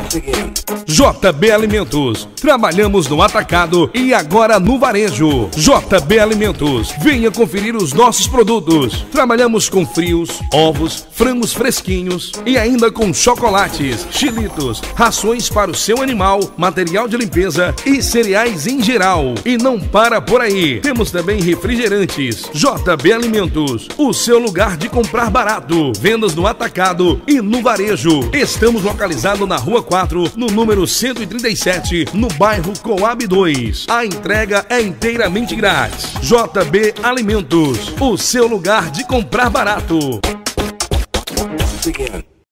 JB Alimentos. Trabalhamos no atacado e agora no varejo. JB Alimentos. Venha conferir os nossos produtos. Trabalhamos com frios, ovos, frangos fresquinhos e ainda com chocolates, chilitos, rações para o seu animal, material de limpeza e cereais em geral. E não para por aí. Temos também refrigerantes. JB Alimentos. O seu lugar de comprar barato. Vendas no atacado e no varejo. Estamos localizados na Rua 4, no número 137, no bairro Coab 2. A entrega é inteiramente grátis. JB Alimentos, o seu lugar de comprar barato.